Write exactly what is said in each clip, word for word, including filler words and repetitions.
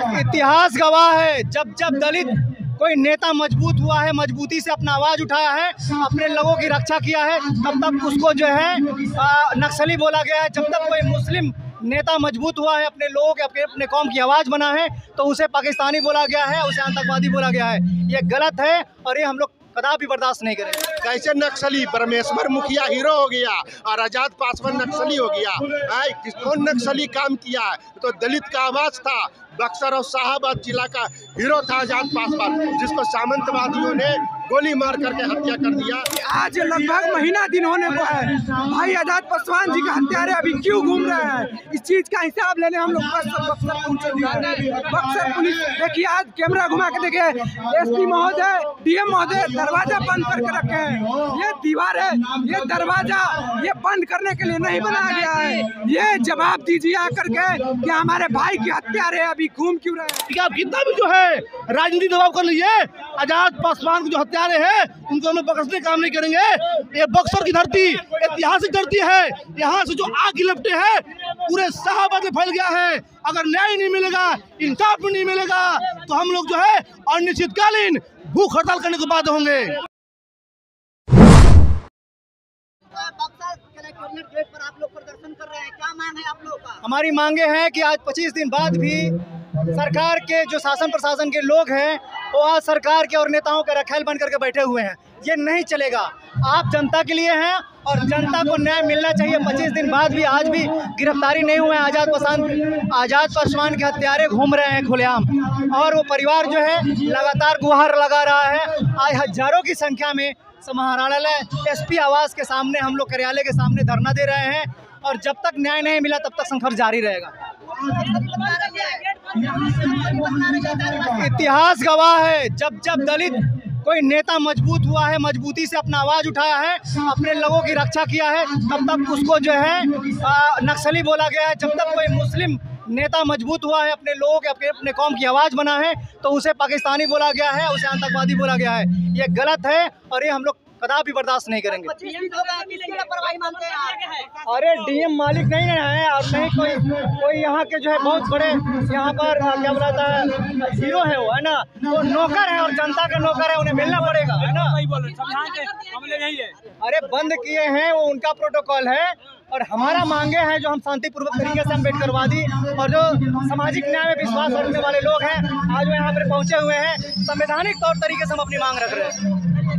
इतिहास गवाह है, जब जब दलित कोई नेता मजबूत हुआ है, मजबूती से अपना आवाज़ उठाया है, अपने लोगों की रक्षा किया है, तब तक उसको जो है नक्सली बोला गया है। जब तक कोई मुस्लिम नेता मजबूत हुआ है, अपने लोगों के अपने अपने कौम की आवाज़ बना है, तो उसे पाकिस्तानी बोला गया है, उसे आतंकवादी बोला गया है। ये गलत है और ये हम लोग कदापि बर्दाश्त नहीं करेंगे। कैसे नक्सली परमेश्वर मुखिया हीरो हो गया और आजाद पासवान नक्सली हो गया? किस कौन नक्सली काम किया है? तो दलित का आवाज था। बक्सर और शाहाबाद जिला का हीरो था आजाद पासवान, जिसको सामंतवादियों ने गोली मार करके हत्या कर दिया। आज लगभग महीना दिन होने को है, भाई आजाद पासवान जी का हत्यारे अभी क्यों घूम रहे हैं? इस चीज का हिसाब लेने हम लोग बक्सर पहुंचे हुए हैं। बक्सर पुलिस देखिए, आज कैमरा घुमा के देखिए, एसपी महोदय, डीएम महोदय दरवाजा बंद करके रखे हैं। ये दीवार है, ये दरवाजा ये बंद करने के लिए नहीं बनाया गया है। ये जवाब दीजिए आकर के कि हमारे भाई की हत्यारे अभी घूम क्यों रहे हैं? आप कितना भी जो है राजनीति दबाव कर लीजिए, आजाद पासवान के जो हत्यारे हैं उनको हमें बख्शने काम नहीं करेंगे। ये बक्सर की धरती ऐतिहासिक धरती है, यहाँ से जो आग लपटे हैं पूरे शाहाबाद में फैल गया है। अगर न्याय नहीं मिलेगा, इंसाफ नहीं मिलेगा, तो हम लोग जो है अनिश्चितकालीन भूख हड़ताल करने को बाध्य होंगे। गेट पर आप लोग प्रदर्शन कर रहे हैं, क्या मांग है आप लोगों का? हमारी मांगे हैं कि आज पच्चीस दिन बाद भी सरकार के जो शासन प्रशासन के लोग हैं वो आज सरकार के और नेताओं के रखैल बन करके बैठे हुए हैं। ये नहीं चलेगा। आप जनता के लिए हैं और जनता को न्याय मिलना चाहिए। पच्चीस दिन बाद भी आज भी गिरफ्तारी नहीं हुए हैं। आजाद पासवान आजाद पासवान के हत्यारे घूम रहे हैं खुलेआम, और वो परिवार जो है लगातार गुहार लगा रहा है। आज हजारों की संख्या में समाहरणालय एसपी आवास के सामने, हम लोग कार्यालय के सामने धरना दे रहे हैं, और जब तक न्याय नहीं मिला तब तक संघर्ष जारी रहेगा। इतिहास गवाह है, जब जब दलित कोई नेता मजबूत हुआ है, मजबूती से अपना आवाज़ उठाया है, अपने लोगों की रक्षा किया है, तब तक उसको जो है नक्सली बोला गया है। जब तक कोई मुस्लिम नेता मजबूत हुआ है, अपने लोगों के अपने अपने कौम की आवाज़ बना है, तो उसे पाकिस्तानी बोला गया है, उसे आतंकवादी बोला गया है। ये गलत है और ये हम लोग कदापि बर्दाश्त नहीं करेंगे। अरे डीएम मालिक नहीं है और नहीं कोई कोई यहाँ के जो है बहुत बड़े यहाँ पर क्या बोलाता है हीरो है, वो है ना, वो नौकर है और जनता का नौकर है, उन्हें मिलना पड़ेगा, है ना। अरे बंद किए हैं, वो उनका प्रोटोकॉल है, और हमारा मांगे हैं जो हम शांतिपूर्वक तरीके से अम्बेडकरवादी और जो सामाजिक न्याय में विश्वास रखने वाले लोग हैं, आज वो यहाँ पर पहुँचे हुए हैं। संवैधानिक तौर तरीके से हम अपनी मांग रख रहे हैं।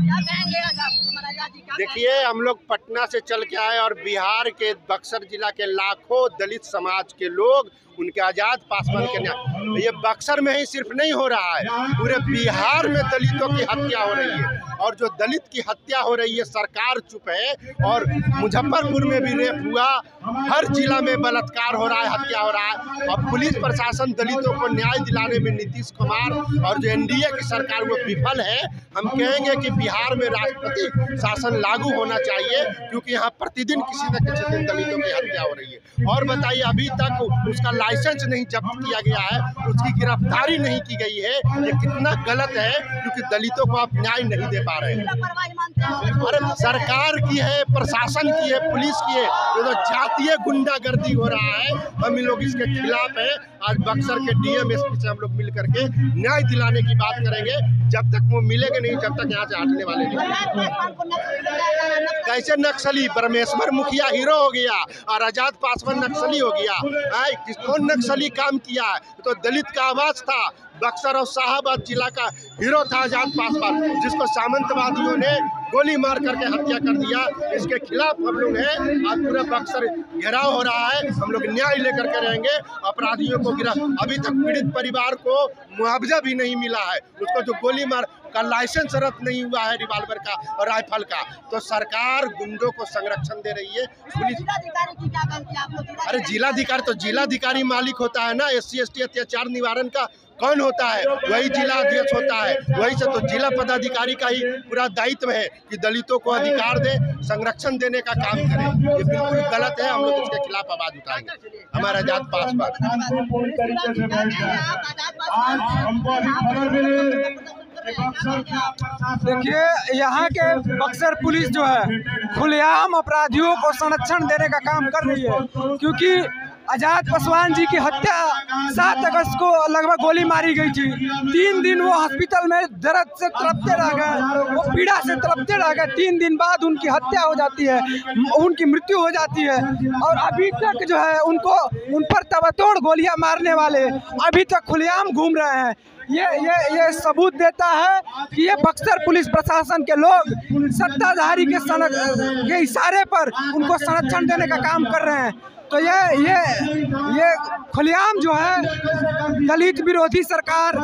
देखिए, हम लोग पटना से चल के आए और बिहार के बक्सर जिला के लाखों दलित समाज के लोग उनके आजाद पासवान के न्याय, ये बक्सर में ही सिर्फ नहीं हो रहा है, पूरे बिहार में दलितों की हत्या हो रही है। और जो दलित की हत्या हो रही है, सरकार चुप है। और मुजफ्फरपुर में भी रेप हुआ, हर जिला में बलात्कार हो रहा है, हत्या हो रहा है। और पुलिस प्रशासन दलितों को न्याय दिलाने में नीतीश कुमार और जो एनडीए की सरकार वो विफल है। हम कहेंगे कि बिहार में राष्ट्रपति शासन लागू होना चाहिए, क्योंकि यहाँ प्रतिदिन किसी न किसी दिन दलितों की हत्या हो रही है। और बताइए, अभी तक उसका लाइसेंस नहीं जब्त किया गया है, उसकी गिरफ्तारी नहीं की गई है। ये कितना गलत है, क्योंकि दलितों को आप न्याय नहीं दे पा रहे हैं। अरे सरकार की है, प्रशासन की है, पुलिस की है, ये तो जातीय गुंडागर्दी हो रहा है। हम लोग इसके खिलाफ हैं। आज बक्सर के डीएम एसपी से हम लोग मिल करके न्याय दिलाने की बात करेंगे। जब तक वो मिलेंगे नहीं, जब तक यहाँ से हटने वाले नहीं। कैसे नक्सली परमेश्वर मुखिया हीरो हो गया और आजाद पासवान नक्सली हो गया? किस कौन नक्सली काम किया है? तो दलित का आवाज था। बक्सर और शाहाबाद जिला का हीरो था आजाद पासवान, जिसको सामंतवादियों ने गोली मार करके हत्या कर दिया। इसके खिलाफ हम लोग हैं। आज पूरा बक्सर घेराव हो रहा है। हम लोग न्याय लेकर के रहेंगे। अपराधियों को गिरा, अभी तक पीड़ित परिवार को मुआवजा भी नहीं मिला है। उसको जो गोली मार का लाइसेंस रद्द नहीं हुआ है, रिवाल्वर का और राइफल का। तो सरकार गुंडों को संरक्षण दे रही है। पुलिस अरे जिलाधिकारी तो जिलाधिकारी मालिक होता है ना, एस सी एस टी अत्याचार निवारण का कौन होता है? वही जिला अध्यक्ष होता है। वही से तो जिला पदाधिकारी का ही पूरा दायित्व है कि दलितों को अधिकार दे, संरक्षण देने का काम करे। ये बिल्कुल गलत है। हम लोग इसके खिलाफ आवाज उठाएंगे। हमारा आजाद पासवान देखिए, यहाँ के बक्सर पुलिस जो है खुलेआम अपराधियों को संरक्षण देने का काम कर रही है, क्योंकि आजाद पासवान जी की हत्या सात अगस्त को लगभग गोली मारी गई थी। तीन दिन वो हॉस्पिटल में दर्द से तड़पते रह गए, वो पीड़ा से तड़पते रह गए। तीन दिन बाद उनकी हत्या हो जाती है, उनकी मृत्यु हो जाती है और अभी तक जो है उनको उन पर ताबड़तोड़ गोलियां मारने वाले अभी तक खुलेआम घूम रहे हैं। ये ये ये सबूत देता है कि ये बक्सर पुलिस प्रशासन के लोग सत्ताधारी के सनक के इशारे पर उनको संरक्षण देने का काम कर रहे हैं। तो ये ये ये खुलेआम जो है दलित विरोधी सरकार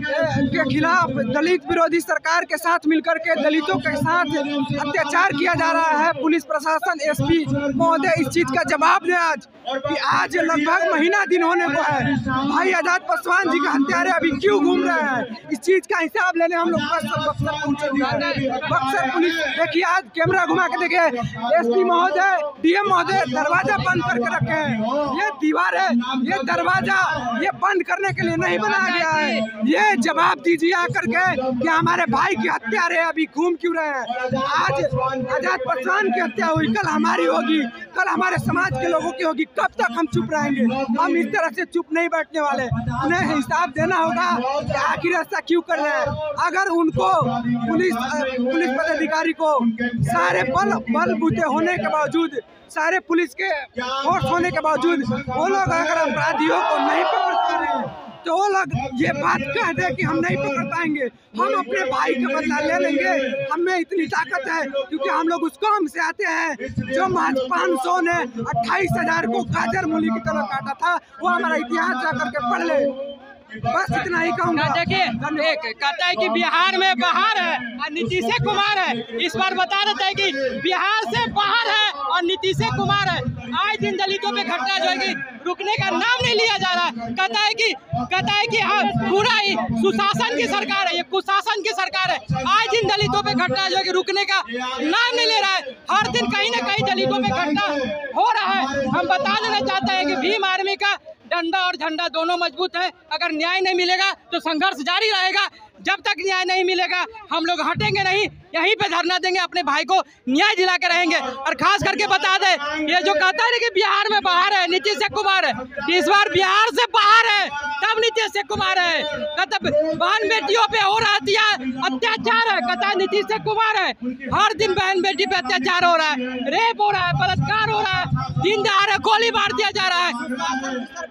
के खिलाफ, दलित विरोधी सरकार के साथ मिलकर के दलितों के साथ अत्याचार किया जा रहा है। पुलिस प्रशासन, एसपी महोदय इस चीज़ का जवाब दें आज कि आज लगभग महीना दिन होने को है, भाई आजाद पासवान जी के हत्यारे अभी क्यों घूम रहे हैं। इस चीज़ का हिसाब लेने हम लोग बक्सर पहुँचे हुए हैं। बक्सर पुलिस देखिए, आज कैमरा घुमा के देखिए, एसपी महोदय, डीएम महोदय दरवाजा बंद करके रखे हैं। ये दीवार है, ये दरवाजा ये बंद करने के लिए नहीं बनाया गया है। ये जवाब दीजिए आकर के कि हमारे भाई की हत्या रहे अभी घूम क्यों रहे हैं। आज आजाद पासवान की हत्या हुई, कल हमारी होगी, कल हमारे समाज के लोगों की होगी। कब तक हम चुप रहेंगे? हम इस तरह से चुप नहीं बैठने वाले। उन्हें हिसाब देना होगा कि आखिर ऐसा क्यों कर रहे हैं। अगर उनको पुलिस पुलिस पदाधिकारी को सारे बल बल बूते होने के बावजूद, सारे पुलिस के फोर्स होने के बावजूद वो लोग अगर अपराधियों को नहीं पकड़ पा रहे हैं तो वो लोग ये बात कह दे कि हम नहीं पकड़ पाएंगे, हम अपने भाई का बदला ले लेंगे, हमें इतनी ताकत है। क्योंकि हम लोग उस कौम से आते हैं जो महज पाँच सौ ने अट्ठाईस हजार को गाजर मूली की तरह काटा था। वो हमारा इतिहास जा करके पढ़ ले। बस इतना ही कहूँगा। देखिए, एक कहता है कि बिहार में बाहर है और नीतीश कुमार है। इस बार बता देते हैं कि बिहार से बाहर है और नीतीश कुमार है। आज दिन दलितों पे घटना जो है कि रुकने का नाम नहीं लिया जा रहा है। कहता है कि कहता है कि हाँ, पूरा ही सुशासन की सरकार है, ये कुशासन की सरकार है। आज दिन दलितों पे घटना जो है कि रुकने का नाम नहीं ले रहा है। हर दिन कहीं ना कहीं दलितों पे घटना हो रहा है। हम बता देना चाहते हैं कि भीम आर्मी का डंडा और झंडा दोनों मजबूत है। अगर न्याय नहीं मिलेगा तो संघर्ष जारी रहेगा। जब तक न्याय नहीं मिलेगा हम लोग हटेंगे नहीं, यहीं पे धरना देंगे, अपने भाई को न्याय दिला के रहेंगे। और खास करके बता दे, ये जो कहता है कि बिहार में बाहर है नीतीश कुमार है, इस बार बिहार से बाहर है तब नीतीश कुमार है। कहता बहन बेटियों पे हो रहा अत्याचार है, कहता है नीतीश कुमार है। हर दिन बहन बेटी पे अत्याचार हो रहा है, रेप हो रहा है, बलात्कार हो रहा है, दिन दहाड़े गोली मार दिया जा रहा है।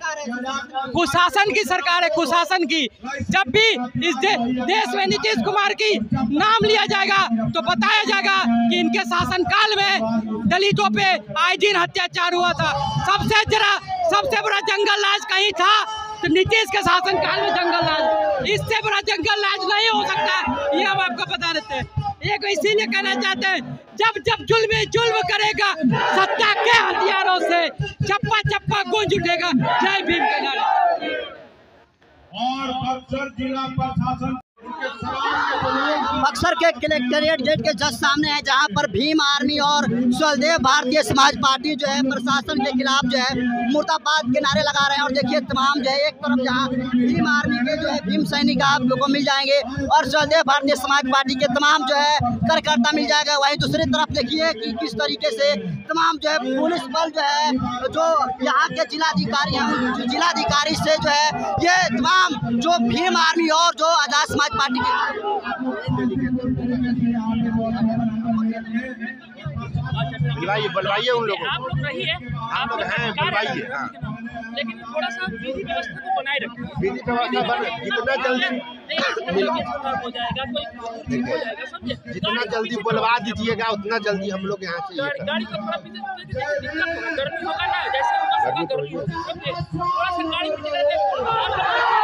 कुशासन की सरकार है, कुशासन की। जब भी इस दे, देश में नीतीश कुमार की नाम लिया जाएगा तो बताया जाएगा कि इनके शासनकाल में दलितों पे आए दिन अत्याचार हुआ था। सबसे जरा सबसे बड़ा जंगल राज कहीं था तो नीतीश के शासनकाल में जंगल राज, इससे बड़ा जंगल राज नहीं हो सकता, ये हम आपको बता देते हैं। एक इसीलिए कहना चाहते हैं, जब जब जुल्म जुल्म करेगा सत्ता के हथियारों से चप्पा चप्पा गूंज उठेगा। जय भीम के नारे। और बक्सर जिला प्रशासन बक्सर के कलेक्ट्रेट गेट के जस्ट सामने है, जहां पर भीम आर्मी और स्वदेव भारतीय समाज पार्टी जो है प्रशासन के खिलाफ जो है मुर्दाबाद के नारे लगा रहे हैं। और देखिए तमाम जो है, एक तरफ जहां भीम आर्मी के जो है भीम सैनिक आप लोगों को मिल जाएंगे और स्वदेव भारतीय समाज पार्टी के तमाम जो है कार्यकर्ता मिल जाएगा। वहीं दूसरी तरफ देखिए कि किस तरीके से तमाम जो है पुलिस बल जो है, जो यहाँ के जिलाधिकारी हैं, जिलाधिकारी से जो है ये तमाम जो भीम आर्मी और जो आजाद समाज पार्टी के बुलवाइए बुलवाइए उन लोगों आप लोग रहिए, आप लोग हैं, बुलवाइए। हाँ, लेकिन थोड़ा सा विधि व्यवस्था को बनाए रखें। विधि व्यवस्था बन जितना जल्दी हो जाएगा, कोई हो जाएगा, समझे? जितना जल्दी बुलवा दीजिएगा उतना जल्दी हम लोग यहाँ से गाड़ी गाड़ी को थोड़ा दिक्कत होगा, गर्मी होगा ना, जैसे होगा गर्मी होगा, समझे? थोड़ा सा गाड़ी की जगह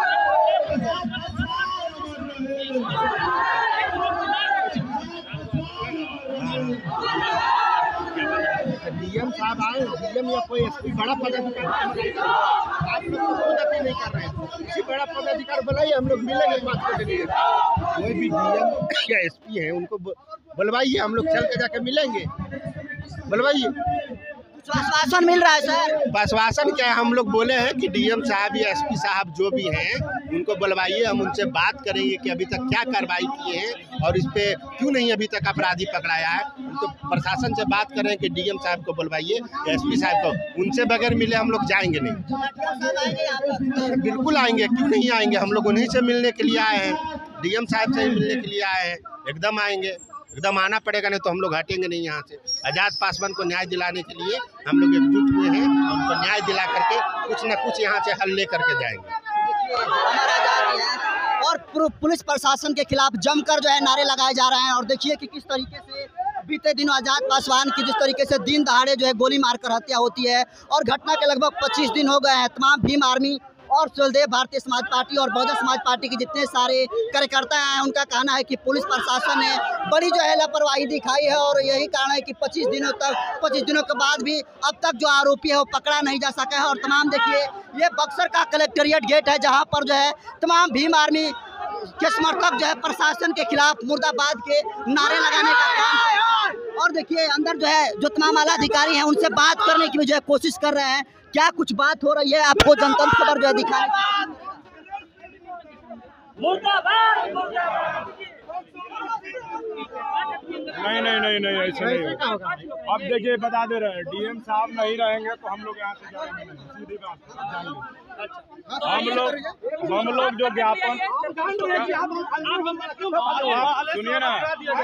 डीएम साहब आए, डीएम या कोई एसपी बड़ा पदाधिकारी, आप लोग तो मदद नहीं कर रहे हैं। किसी बड़ा पदाधिकारी बुलाइए, हम लोग मिलेंगे बात करने के लिए। कोई भी डीएम या एसपी है उनको बुलवाइए, हम लोग चल के जाके मिलेंगे। बुलवाइए। कुछ आश्वासन मिल रहा है सर? आश्वासन क्या है, हम लोग बोले हैं कि डीएम साहब या एसपी साहब जो भी हैं उनको बुलवाइए, हम उनसे बात करेंगे कि अभी तक क्या कार्रवाई किए हैं और इस पे क्यों नहीं अभी तक अपराधी पकड़ाया है। तो प्रशासन से बात करें कि डीएम साहब को बुलवाइए, एसपी साहब को, उनसे बगैर मिले हम लोग जाएंगे नहीं। बिल्कुल आएंगे, क्यों नहीं आएंगे, हम लोग उन्हीं से मिलने के लिए आए हैं, डीएम साहब से ही मिलने के लिए आए हैं, एकदम आएंगे, एकदम आना पड़ेगा, नहीं तो हम लोग हटेंगे नहीं यहाँ से। आज़ाद पासवान को न्याय दिलाने के लिए हम लोग एकजुट हुए हैं, उनको न्याय दिला करके कुछ न कुछ यहाँ से हल ले करके जाएंगे। अमर आजादी है और पुलिस प्रशासन के खिलाफ जमकर जो है नारे लगाए जा रहे हैं। और देखिए कि किस तरीके से बीते दिनों आज़ाद पासवान की जिस तरीके से दिन दहाड़े जो है गोली मारकर हत्या होती है और घटना के लगभग पच्चीस दिन हो गए हैं। तमाम भीम आर्मी और सुलदेव भारतीय समाज पार्टी और बहुजन समाज पार्टी के जितने सारे कार्यकर्ता हैं उनका कहना है कि पुलिस प्रशासन ने बड़ी जो है लापरवाही दिखाई है और यही कारण है कि पच्चीस दिनों तक पच्चीस दिनों के बाद भी अब तक जो आरोपी है वो पकड़ा नहीं जा सका है। और तमाम देखिए ये बक्सर का कलेक्ट्रेट गेट है जहाँ पर जो है तमाम भीम आर्मी के समर्थक जो है प्रशासन के खिलाफ मुर्दाबाद के नारे लगाने का काम कर रहे हैं। और देखिए अंदर जो है जो तमाम आला अधिकारी हैं उनसे बात करने की जो है कोशिश कर रहे हैं, क्या कुछ बात हो रही है आपको जनतंत्र खबर जो है दिखाने। नहीं नहीं नहीं नहीं ऐसे नहीं होगा। अब देखिए बता दे रहे हैं, डीएम साहब नहीं रहेंगे तो हम लोग यहाँ से जाएंगे नहीं, सीधी बात। हम लोग हम लोग जो ज्ञापन सुनिए ना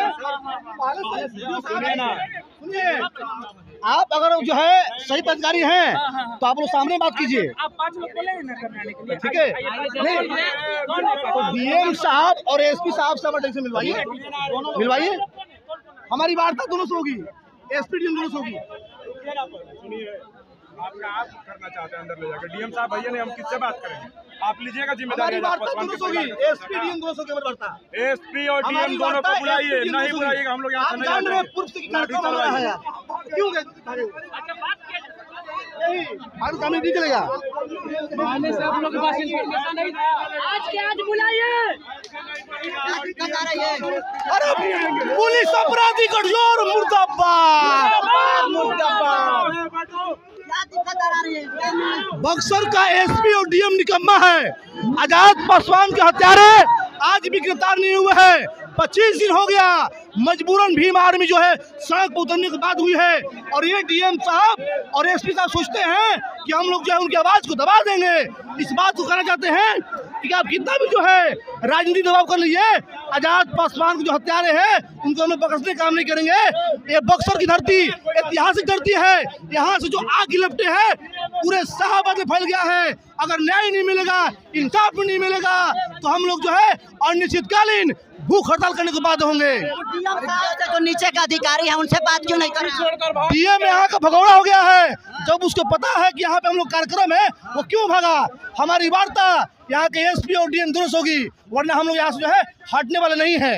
सुनिए ना सुनिए, आप अगर जो है सही पदाधिकारी हैं तो आप लोग सामने बात कीजिए, आप पांच लोग बोले हैं ना करने के लिए, ठीक है? नहीं तो डीएम साहब और एसपी साहब से से मिलवाइए मिलवाइए हमारी वार्ता दोनों से होगी, एसपी डीएम दोनों से होगी। सुनिए, आपका आप करना चाहते हैं अंदर ले जाकर, डीएम साहब भैया नहीं, हम किससे बात करेंगे? आप लीजिएगा जिम्मेदारी। हमारी वार्ता दोनों से होगी, एसपी डीएम दोनों से होगी हमारी वार्ता। एसपी और डीएम दोनों को बुलाइए, नहीं बुलाइएगा हम लोग यहाँ से नहीं जाएंगे। क्यों सामने नहीं चलेगा? आज के आज बुलाइए। अरे पुलिस अपराधी कठोर मुर्दाबाद मुर्दाबाद। बक्सर का एसपी और डीएम निकम्मा है, आजाद पासवान के हत्यारे आज भी गिरफ्तार नहीं हुए हैं। पच्चीस दिन हो गया, मजबूरन भीम आर्मी जो है सड़क पर उतरने की बात हुई है और ये डीएम साहब और एसपी साहब सोचते हैं कि हम लोग जो है उनकी आवाज को दबा देंगे। इस बात को कहना चाहते हैं कि आप कितना भी जो है राजनीति दबाव कर लीजिए, आजाद पासवान के जो हत्यारे हैं उनको हमें बख्शने काम नहीं करेंगे। ये बक्सर की धरती ऐतिहासिक धरती है, यहाँ से जो आग गिलपटे हैं पूरे शाहबाद में फैल गया है। अगर न्याय नहीं मिलेगा, इंसाफ नहीं मिलेगा तो हम लोग जो है अनिश्चितकालीन भूख हड़ताल करने को बाध्य होंगे। जो नीचे का अधिकारी है उनसे बात क्यों नहीं कर रहे? डीएम यहाँ का भगौड़ा हो गया है, जब उसको पता है कि यहाँ पे हम लोग कार्यक्रम है वो क्यों भागा। हमारी वार्ता यहाँ के एसपी और डीएम दोनों से होगी, वरना हम लोग यहाँ से जो है हटने वाले नहीं है।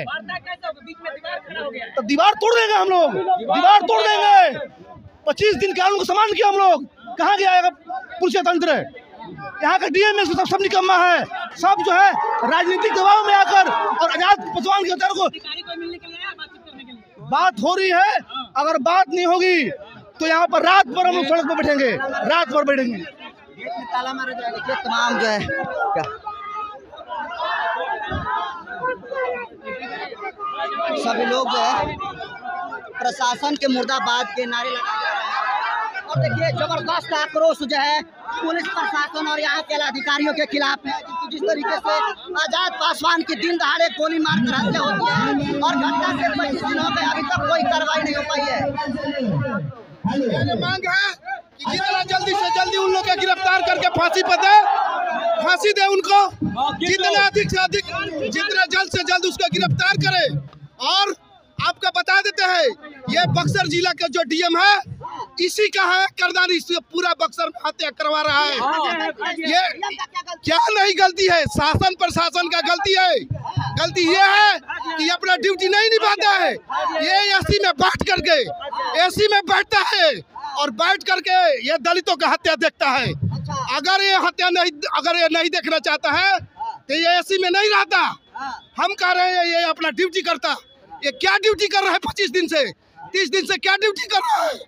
तो दीवार तोड़ देंगे हम लोग, दीवार तोड़ देंगे। पच्चीस दिन कानून को सम्मान किया हम लोग, कहाँ गया पुलिस तंत्र? यहाँ का डीएम में सब सब निकम्मा है, सब जो है राजनीतिक दबाव में आकर और आजाद पासवान के हत्यारों को बात हो रही है। अगर बात नहीं होगी तो यहाँ पर रात भर हम लोग सड़क पर बैठेंगे, रात भर बैठेंगे। ताला मारा जाएगा तमाम जो है क्या सभी लोग जो है प्रशासन के मुर्दाबाद के नारे लगाए जा रहे हैं। और देखिए जबरदस्त आक्रोश जो है पुलिस प्रशासन और यहाँ के अधिकारियों के खिलाफ है, जिस तरीके से आजाद पासवान की दिन दहाड़े गोली मारकर हत्या होती है और घटना से पच्चीस दिन हो गए अभी तक कोई कार्रवाई नहीं हो पाई है। मांग है कि जितना जल्दी से जल्दी उन लोग को गिरफ्तार करके फांसी पर दे, फांसी दे उनको, जितना अधिक से अधिक जितना जल्द से जल्द उसको गिरफ्तार करे। और आपका बता देते हैं ये बक्सर जिला का जो डीएम है इसी का है करदार, इसी पूरा बक्सर में हत्या करवा रहा है। ये क्या नहीं गलती है, शासन प्रशासन का गलती है। गलती ये है कि अपना ड्यूटी नहीं निभाता है। ये एसी में बैठ करके एसी में बैठता है और बैठ करके ये दलितों का हत्या देखता है। अगर ये हत्या नहीं अगर ये नहीं देखना चाहता है तो ये एसी में नहीं रहता। हम कह रहे हैं ये अपना ड्यूटी करता। ये क्या ड्यूटी कर रहा है? पच्चीस दिन से तीस दिन से क्या ड्यूटी कर रहा है?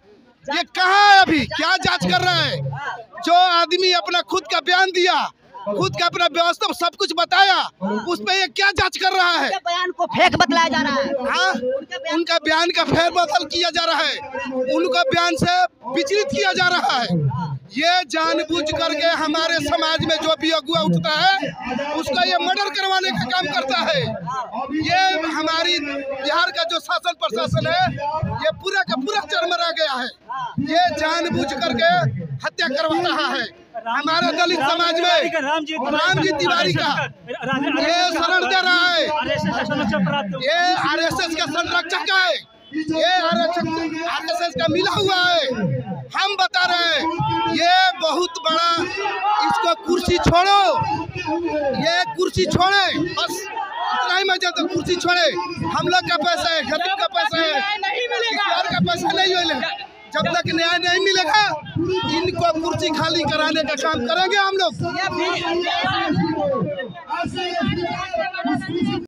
ये कहाँ है अभी, क्या जांच कर रहा है? जो आदमी अपना खुद का बयान दिया, खुद का अपना व्यवस्था सब कुछ बताया, उस पे ये क्या जांच कर रहा है? बयान को फेक बतलाया जा रहा है। हाँ, उनका बयान का फेर बदल किया जा रहा है, उनका बयान से विचलित किया जा रहा है। ये जानबूझ करके हमारे समाज में जो भी अगुआ उठता है उसका ये मर्डर करवाने का काम करता है। ये हमारी बिहार का जो शासन प्रशासन है ये पूरा का पूरा चरमरा गया है। ये जानबूझ करके हत्या करवा रहा है हमारे दलित समाज में। रामजी तिवारी का ये शरण दे रहा है, ये आरएसएस का संरक्षक है, ये आरएसएस का मिला हुआ है। हम बता रहे हैं ये बहुत बड़ा, इसको कुर्सी छोड़ो, ये कुर्सी छोड़े, बस इतना ही मैं चाहता हूँ, कुर्सी छोड़े। हम लोग का पैसा है, गरीब का पैसा है, सरकार का पैसा नहीं मिलेगा। जब तक न्याय नहीं मिलेगा इनको कुर्सी खाली कराने का काम करेंगे हम लोग।